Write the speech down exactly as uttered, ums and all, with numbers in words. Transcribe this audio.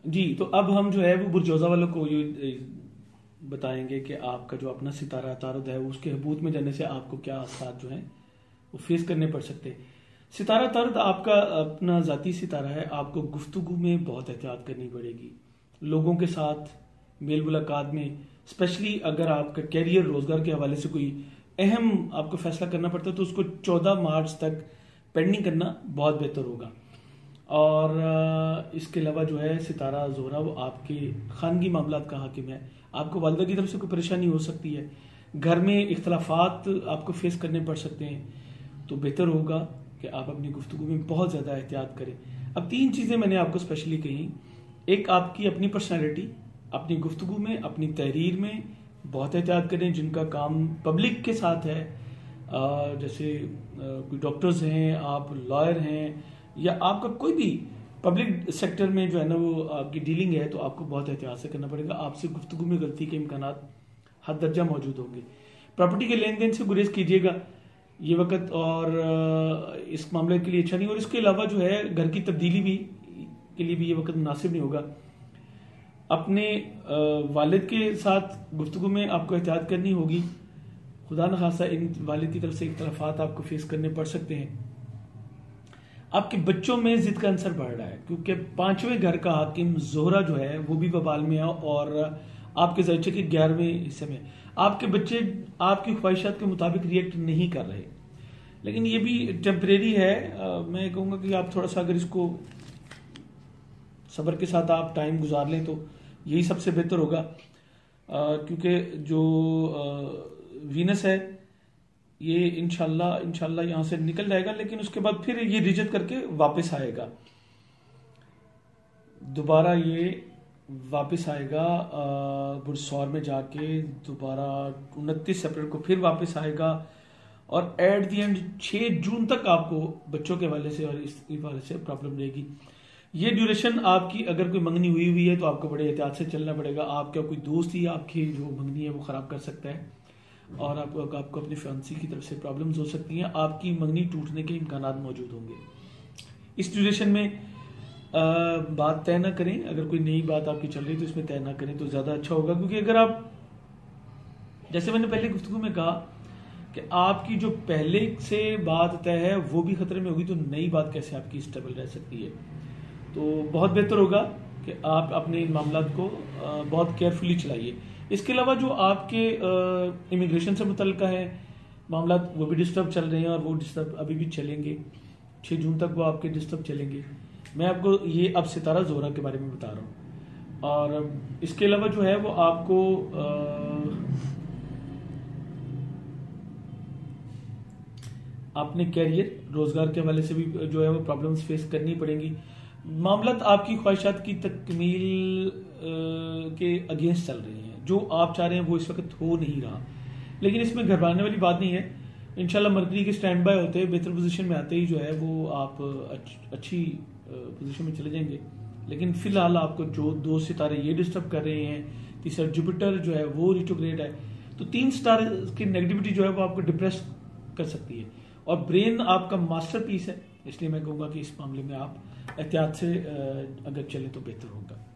जी, तो अब हम जो है वो बुरजौजा वालों को ये बताएंगे कि आपका जो अपना सितारा तारुद है उसके हबूत में जाने से आपको क्या असरात जो हैं वो फेस करने पड़ सकते हैं। सितारा तारुद आपका अपना ज़ाती सितारा है, आपको गुफ्तगू में बहुत एहतियात करनी पड़ेगी। लोगों के साथ मेल मुलाकात में, स्पेशली अगर आपका कैरियर रोजगार के हवाले से कोई अहम आपको फैसला करना पड़ता है तो उसको चौदह मार्च तक पेंडिंग करना बहुत बेहतर होगा। और इसके अलावा जो है सितारा ज़ोहरा वो आपके खानगी मामलात का हाकिम है। आपको वालिदा की तरफ से कोई परेशानी हो सकती है, घर में इख्तलाफात आपको फेस करने पड़ सकते हैं, तो बेहतर होगा कि आप अपनी गुफ्तगू में बहुत ज़्यादा एहतियात करें। अब तीन चीज़ें मैंने आपको स्पेशली कही। एक, आपकी अपनी पर्सनैलिटी, अपनी गुफ्तगू में, अपनी तहरीर में बहुत एहतियात करें। जिनका काम पब्लिक के साथ है, जैसे कोई डॉक्टर्स हैं, आप लॉयर हैं, या आपका कोई भी पब्लिक सेक्टर में जो है ना वो आपकी डीलिंग है, तो आपको बहुत एहतियात से करना पड़ेगा। आपसे गुफ्तगू में गलती के इम्कानात हद दर्जा मौजूद होंगे। प्रॉपर्टी के लेन देन से गुरेज कीजिएगा ये वक्त, और इस मामले के लिए अच्छा नहीं। और इसके अलावा जो है घर की तब्दीली भी के लिए भी ये वक्त मुनासिब नहीं होगा। अपने वालिद के साथ गुफ्तगू में आपको एहतियात करनी होगी। खुदा न खासा इन वालिद की तरफ से इख्तलाफात आपको फेस करने पड़ सकते हैं। आपके बच्चों में जिद का अंसर बढ़ रहा है, क्योंकि पांचवें घर का हाकिम ज़ोहरा जो है वो भी वबाल में है, और आपके ज़रिए के ग्यारहवें हिस्से में आपके बच्चे आपकी ख्वाहिशात के मुताबिक रिएक्ट नहीं कर रहे। लेकिन ये भी टेम्परेरी है। आ, मैं कहूँगा कि आप थोड़ा सा अगर इसको सब्र के साथ आप टाइम गुजार लें तो यही सबसे बेहतर होगा, क्योंकि जो आ, वीनस है ये इंशाल्लाह इंशाल्लाह यहाँ से निकल जाएगा, लेकिन उसके बाद फिर ये रिजत करके वापस आएगा, दोबारा ये वापस आएगा बुरसौर में जाके, दोबारा उनतीस अप्रैल को फिर वापस आएगा, और एट दी एंड छह जून तक आपको बच्चों के हवाले से और इस हवाले से प्रॉब्लम रहेगी। ये ड्यूरेशन आपकी, अगर कोई मंगनी हुई हुई है तो आपको बड़े एहतियात से चलना पड़ेगा। आपका कोई दोस्त ही आपकी जो मंगनी है वो खराब कर सकता है, और आपको आपको अपनी फैंसी की तरफ से प्रॉब्लम्स हो सकती हैं। आपकी मंगनी टूटने के इम्कानात मौजूद होंगे। इस ड्यूरेशन में आ, बात तय ना करें। अगर कोई नई बात आपकी चल रही तो इसमें तय ना करें तो ज़्यादा अच्छा होगा, क्योंकि अगर आप, जैसे मैंने पहले गुफ्तगू में कहा कि आपकी जो पहले से बात तय है वो भी खतरे में होगी, तो नई बात कैसे आपकी स्टेबल रह सकती है। तो बहुत बेहतर होगा कि आप अपने इन मामलात को बहुत केयरफुली चलाइए। इसके अलावा जो आपके इमिग्रेशन से मुतल्लिक़ है मामला, वो भी डिस्टर्ब चल रहे हैं, और वो डिस्टर्ब अभी भी चलेंगे। छह जून तक वो आपके डिस्टर्ब चलेंगे। मैं आपको ये अब सितारा ज़ोहरा के बारे में बता रहा हूँ। और इसके अलावा जो है वो आपको आ, अपने कैरियर रोजगार के हवाले से भी जो है वो प्रॉब्लम्स फेस करनी पड़ेंगी। मामलात आपकी ख्वाहिशात की तकमील के अगेंस्ट चल रही हैं। जो आप चाह रहे हैं वो इस वक्त हो नहीं रहा, लेकिन इसमें घबराने वाली बात नहीं है। इंशाल्लाह मरकरी के स्टैंड बाय होते हैं, बेहतर पोजीशन में आते ही जो है वो आप अच्छी पोजीशन में चले जाएंगे। लेकिन फिलहाल आपको जो दो सितारे ये डिस्टर्ब कर रहे हैं, तीसरा जुपिटर जो है वो रिट्रोग्रेड है, तो तीन स्टार की नेगेटिविटी जो है वो आपको डिप्रेस कर सकती है। और ब्रेन आपका मास्टर पीस है, इसलिए मैं कहूँगा कि इस मामले में आप एहतियात से अगर चले तो बेहतर होगा।